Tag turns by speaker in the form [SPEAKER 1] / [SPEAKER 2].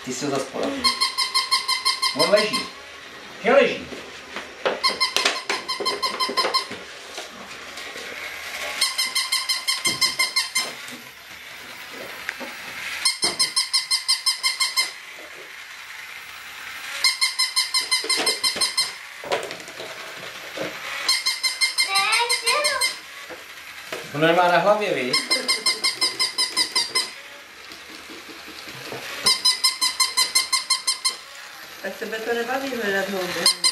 [SPEAKER 1] Ty jsi ho zaspala. On leží. Že leží. On nemá na hlavě, víš?
[SPEAKER 2] Tak tebe to nebaví hledat houby.